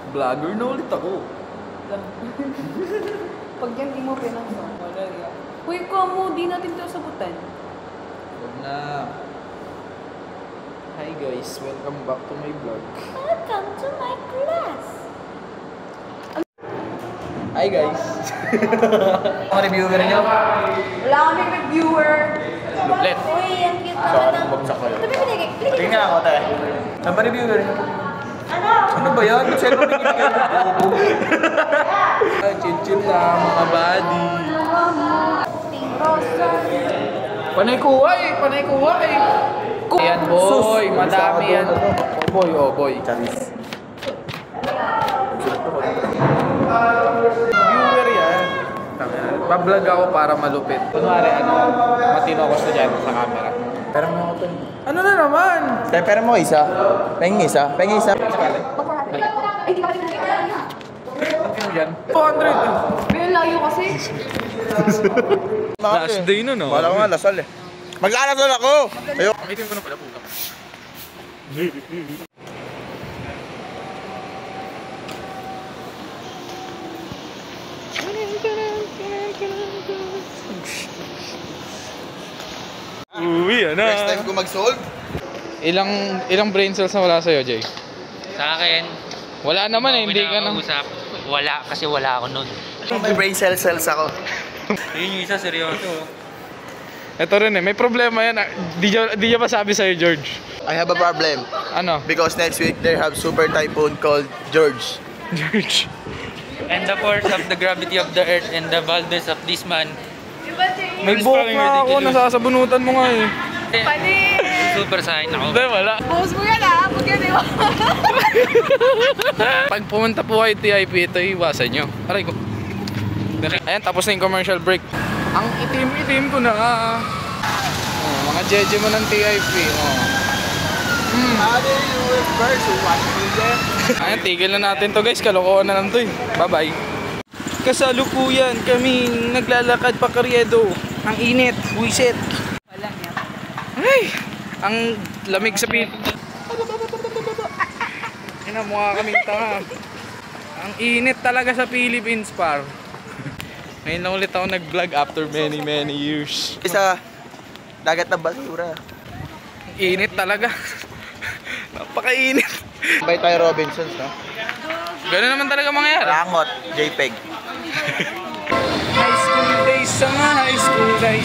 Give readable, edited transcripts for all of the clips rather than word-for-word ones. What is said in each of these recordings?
Vlogger na ulit ako. Pag yan di mo pinang-song, wala yan. Uy, kamo, di natin ito sagutan. Huwag na. Hi guys, welcome back to my vlog. Welcome to my class. Hi guys. Mga reviewer niyo? Wala kaming reviewer. Luplet. Uy, ang cute. Saan bumagsak kayo? Sabi mo, Tingnan nga ako tayo. Saan ba reviewer niyo? Ano ba yan? Saan ba binigyan mo? Chin-chin lang, mga buddy. Panay kuha eh, panay kuha eh. Ayan boy, madami yan. Oh boy, oh boy. Charis. Viewer yan. Bablog ako para malupit. Kunwari matino ako estudyante sa camera. Pero mo ako to. Ano na naman? Pero mo isa. Pengi isa. Pengi isa. Ay, di ka na. Ano yan? 200. May layo kasi. Last day nun, no? Wala ko nga lasal eh. Mag-alasal ako! Ayok. Itin ko na pala puta. Uwi, ano? Next time ko mag-solve. Ilang brain cells na wala sa'yo, Jay? Sa akin, Wala naman eh, hindi ka na. usap. Wala, kasi wala ako nun. May brain cells ako. Yun yung isa, seryoso. Ito rin eh, may problema yan. Di niya ba sabi sa'yo, George? I have a problem. Ano? Because next week they have super typhoon called George. George. And the force of the gravity of the earth and the baldness of this man. May buhok na ako, nasasabunutan mo nga eh. Panin! Super sign ako. Hindi, wala. Pause mo yan ah! Pag yan iwan. Pag pumunta po kayo TIP, ito iwasan nyo. Aray ko. Ayan, tapos na yung commercial break. Ang itim-itim ko na. Oh, mga jeje mo ng TIP. Oh. Ayan, tigil na natin to guys. Kalokohan na lang to eh. Bye-bye. Kasalukuyan kami naglalakad pa Karyedo. Ang init, buisit. Wala niya. Ay, ang lamig sa pit. Ina, mukha kaming tanga. Ang init talaga sa Philippines, par. Ngayon lang ulit ako nag-vlog after many years. Isa, dagat na basura. Ang init talaga. Napakainit. Bay tayo Robinsons, no? Gano'n naman talaga mangyayari. Rangot, JPEG. High school days sa mga high school days.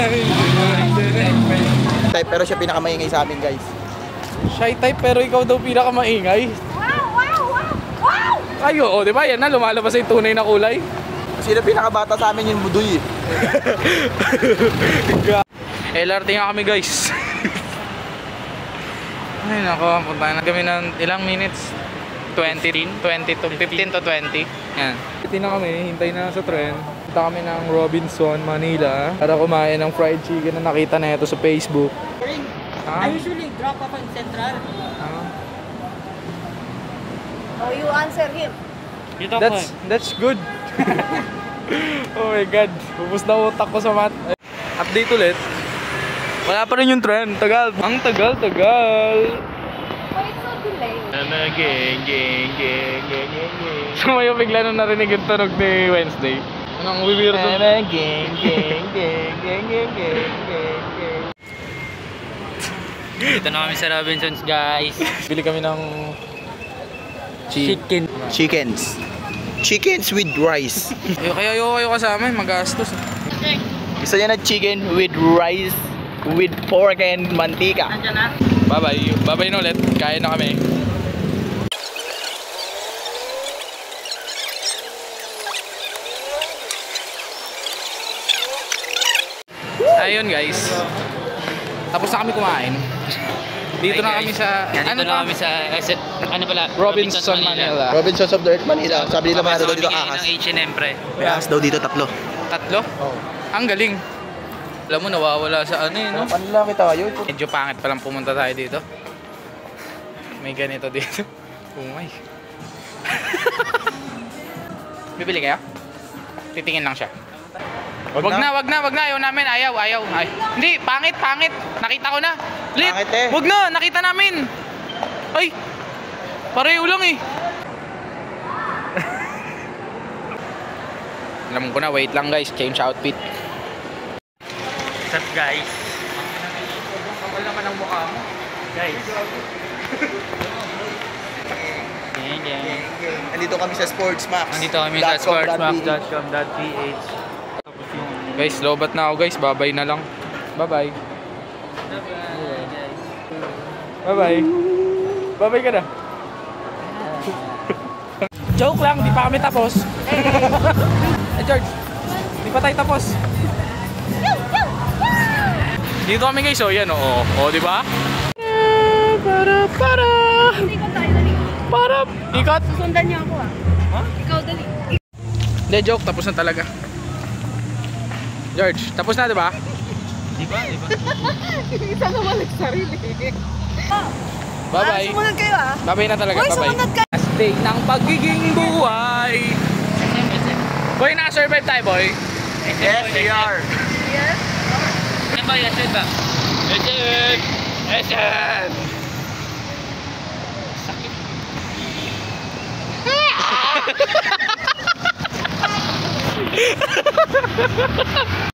Type, pero siya pinakamaingay sa amin, guys. Shy type pero ikaw daw pinakamaingay. Ayo, oh, di ba? Yan na, lumalabas yung tunay na kulay. Sino pinakabata sa amin yung Budoy? LRT nga kami guys. Ay nako, punta na kami ng ilang minutes? 20 to 15 to 20. Yan. Hintay na kami, hintay na sa tren. Punta kami ng Robinson, Manila para kumain ng fried chicken na nakita na ito sa Facebook. I usually drop off in Central. Oh, you answer him. That's good. Oh my god, bubos na utak ko sa mat. Update ulit. Wala pa rin yung trend. Tagal. Ang tagal. Why it's so delayed? Sumayo bigla nung narinig yung tunog ni Wednesday. Anong weirdo? Dito na kami sa Robinsons, guys. Bili kami ng Chicken. Chickens with rice. Kaya kayo kasama, magastos. Gusto niya na chicken with rice, with pork and mantika. Nandiyan na? Bye-bye na ulit. Kain na kami. Ayun guys. Tapos na kami kumain. Dito na kami sa Dito na kami sa ano pala? Robinson, Manila. Robinsons of the Earth, Manila. Sabi nila mga daw dito ahas. Ng H&M, pre. May ahas daw dito, 3. Tatlo? Oo. Ang galing. Alam mo, nawawala sa ano eh, no? Ano lang kita kayo? Medyo pangit palang pumunta tayo dito. May ganito dito. Umay. Bibili kayo? Titingin lang siya. Wag na. Ayaw namin. Ayaw. Ay. Hindi, pangit. Nakita ko na. Lit. Pangit eh. Wag na, nakita namin. Ay. Pareho lang eh. Alam ko na, wait lang guys, change outfit. What's up guys? Sobrang kapal naman ang mukha mo. Guys. Gang. Nandito kami sa Sportsmax. Nandito kami sa sportsmax.com.ph. Guys, lobat na ako guys, babay na lang. Bye-bye. Bye-bye. Bye-bye ka na. Joke lang, di pa kami tapos. Eh George, di pa tayo tapos. Dito kami guys, oh yan oh. Oh, di ba? Ikot tayo, dali. Ikot. Susundan niyo ako ah. Huh? Ikaw, dali. Hindi, joke, tapos na talaga. George, tapos na, di ba? Di ba? Isa naman nagsarili. Bye-bye. Sumunod kayo ah. Bye-bye na talaga, Hoy, bye-bye. sumunod ka. Last day ng pagiging buhay. Boy, naka-survive tayo, boy. Yes, we are. Yes? Yan ba? Yan ba? Ayan! Sakit.